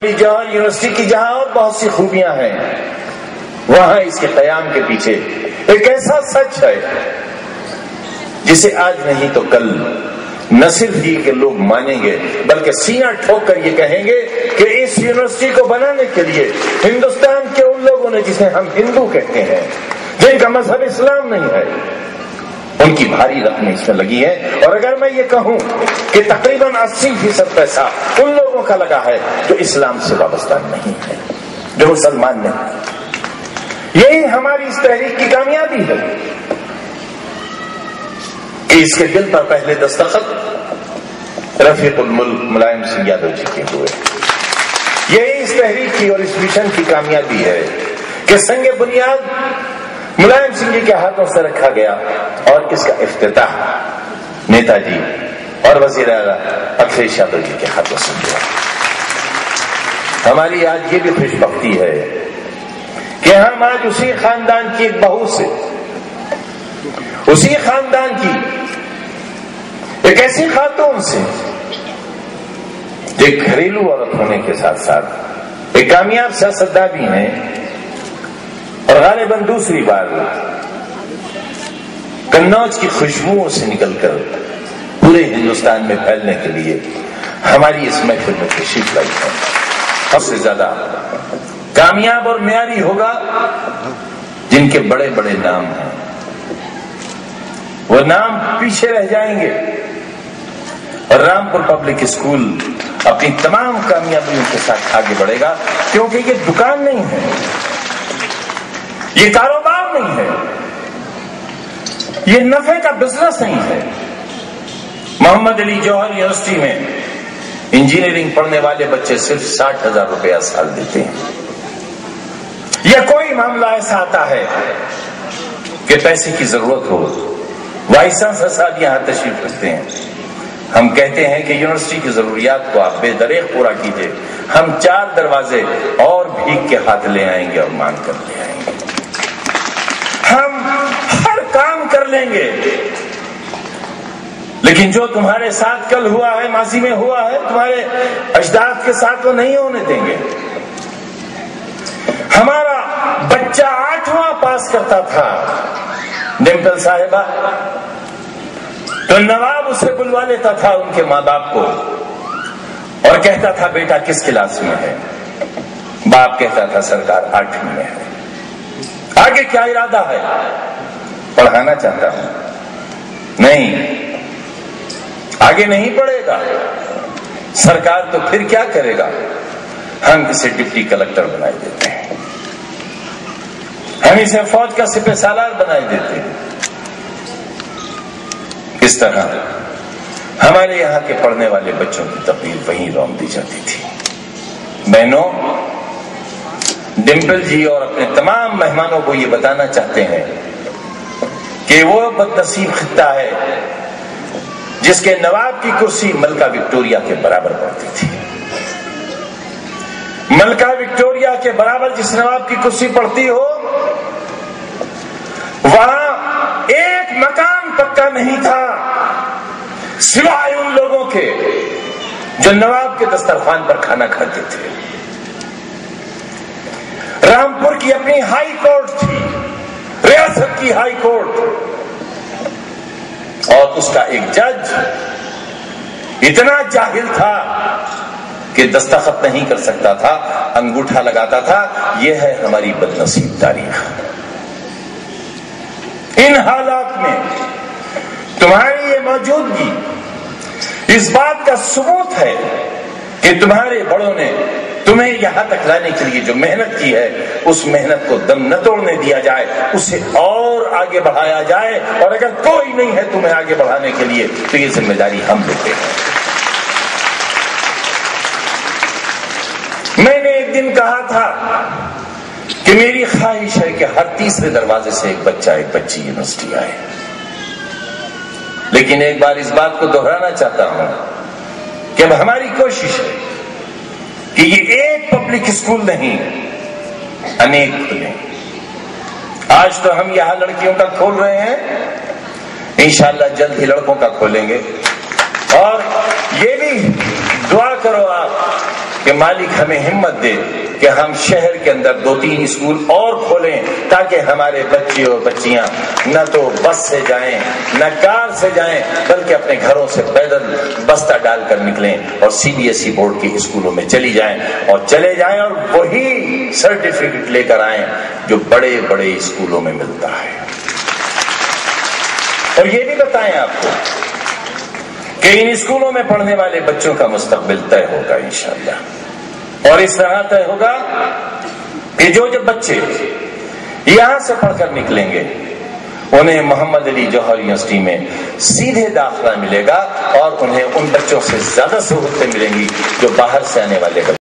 جوہر university کی جہاں اور بہت سی خوبیاں ہیں، وہاں اس کے قیام کے پیچھے ایک ایسا سچ ہے جسے آج نہیں تو کل نہ صرف یہ کہ لوگ مانیں گے بلکہ سینہ ٹھوک کر یہ کہیں گے کہ اس یونیورسٹی کو بنانے کے لیے ہندوستان کے ان لوگوں نے جسے ہم ہندو کہتے ہیں، جن کا مذہب اسلام نہیں ہے، ان کی بھاری رقم اس میں لگی ہے. اور اگر میں یہ کہوں کہ تقریباً 80% پیسہ ان لوگوں کا لگا ہے جو اسلام سے وابستہ نہیں ہے، جو مسلمان نہیں. یہی ہماری اس تحریک کی کامیابی ہے کہ اس کے دل پر پہلے دستخط رفیق الملک ملائم سنگھ یادو جی کے ہوئے. یہی اس تحریک کی اور اس مشن کی کامیابی ہے کہ سنگ بنیاد ملائم سنگھ جی کے ہاتھوں سے رکھا گیا اور اس کا افتتاح نیتا جی اور وزیر اعلیٰ اکھلیش یادو جی کے ہاتھوں سے کیا. ہماری آج یہ بھی خوش بختی ہے کہ ہم آج اسی خاندان کی ایک بہو سے، اسی خاندان کی ایک ایسی خاتون سے جو ایک گھریلو عورت ہونے کے ساتھ ساتھ ایک کامیاب سیاستداں بھی ہیں اور غالباً دوسری بار قنوج کی خوشبوؤں سے نکل کر پورے ہندوستان میں پھیلنے کے لیے ہماری اس محفل میں تشریف لائی ہے. سب سے زیادہ کامیاب اور معیاری ہوگا جن کے بڑے بڑے نام ہیں، وہ نام پیچھے رہ جائیں گے اور رامپور پبلک اسکول اپنی تمام کامیابیوں کے ساتھ آگے بڑھے گا، کیونکہ یہ دکان نہیں ہے، یہ کاروبار نہیں ہے، یہ نفع کا بزنس نہیں ہے. محمد علی جوہر یونیورسٹی میں انجینئرنگ پڑھنے والے بچے صرف 60,000 روپیہ سال دیتے ہیں. یا کوئی معاملہ ایسا آتا ہے کہ پیسے کی ضرورت ہو، وائس چانسلر صاحب یہاں تشریف رکھتے ہیں، ہم کہتے ہیں کہ یونیورسٹی کی ضروریات کو آپ بے دریغ پورا کیجیے، ہم 4 دروازے اور بھیگ کے ہاتھ لے آئیں گے اور مانگ کر لے آئیں گے، ہم ہر کام کر لیں گے، لیکن جو تمہارے ساتھ کل ہوا ہے، ماضی میں ہوا ہے، تمہارے اجداد کے ساتھ وہ نہیں ہونے دیں گے. ہمارا بچہ 8واں پاس کرتا تھا ڈمپل صاحبہ تو نواب اسے بلوا لیتا تھا ان کے ماں باپ کو اور کہتا تھا بیٹا کس کلاس میں ہے؟ باپ کہتا تھا سرکار 8ویں میں ہے. آگے کیا ارادہ ہے؟ پڑھانا چاہتا ہوں. نہیں، آگے نہیں پڑھے گا. سرکار تو پھر کیا کرے گا؟ ہم اسے ڈپٹی کلکٹر بنائے دیتے ہیں، ہم اسے فوج کا سپہ سالار بنائے دیتے ہیں. اس طرح ہمارے یہاں کے پڑھنے والے بچوں کی تقریر وہیں روم دی جاتی تھی. بہنوں، ڈمپل جی اور اپنے تمام مہمانوں کو یہ بتانا چاہتے ہیں کہ وہ بدنصیب خطہ ہے جس کے نواب کی کرسی ملکہ وکٹوریہ کے برابر پڑتی تھی. ملکہ وکٹوریہ کے برابر جس نواب کی کرسی پڑتی ہو، وہاں ایک مکان پکا نہیں تھا سوائے ان لوگوں کے جو نواب کے دسترخوان پر کھانا کھاتے تھے. رامپور کی اپنی ہائی کورٹ تھی، ریاست کی ہائی کورٹ، اور اس کا ایک جج اتنا جاہل تھا کہ دستخط نہیں کر سکتا تھا، انگوٹھا لگاتا تھا. یہ ہے ہماری بدنصیب تاریخ. ان حالات میں تمہاری یہ موجودگی اس بات کا ثبوت ہے کہ تمہارے بڑوں نے تمہیں یہاں تک لانے کے لیے جو محنت کی ہے، اس محنت کو دم نہ توڑنے دیا جائے، اسے اور آگے بڑھایا جائے. اور اگر کوئی نہیں ہے تمہیں آگے بڑھانے کے لیے تو یہ ذمہ داری ہم لیتے ہیں. میں نے ایک دن کہا تھا کہ میری خواہش ہے کہ ہر تیسرے دروازے سے ایک بچہ ایک بچی یونیورسٹی آئے، لیکن ایک بار اس بات کو دہرانا چاہتا ہوں کہ اب ہماری کوشش ہے کہ یہ ایک پبلک اسکول نہیں، انیک کھلیں. آج تو ہم یہاں لڑکیوں کا کھول رہے ہیں، انشاءاللہ جلد ہی لڑکوں کا کھولیں گے. اور یہ بھی دعا کرو آپ کہ مالک ہمیں ہمت دے کہ ہم شہر کے اندر 2-3 اسکول اور کھولیں تاکہ ہمارے بچے اور بچیاں نہ تو بس سے جائیں نہ کار سے جائیں بلکہ اپنے گھروں سے پیدل بستہ ڈال کر نکلیں اور CBSE بورڈ کے اسکولوں میں چلی جائیں اور چلے جائیں اور وہی سرٹیفکیٹ لے کر آئیں جو بڑے بڑے اسکولوں میں ملتا ہے۔ اور یہ بھی بتائیں آپ کو کہ ان اسکولوں میں پڑھنے والے بچوں کا مستقبل طے ہوگا انشاءاللہ، اور اس طرح طے ہوگا کہ جو بچے یہاں سے پڑھ کر نکلیں گے انہیں محمد علی جوہر یونیورسٹی میں سیدھے داخلہ ملے گا اور انہیں ان بچوں سے زیادہ سہولتیں ملیں گی جو باہر سے آنے والے بچے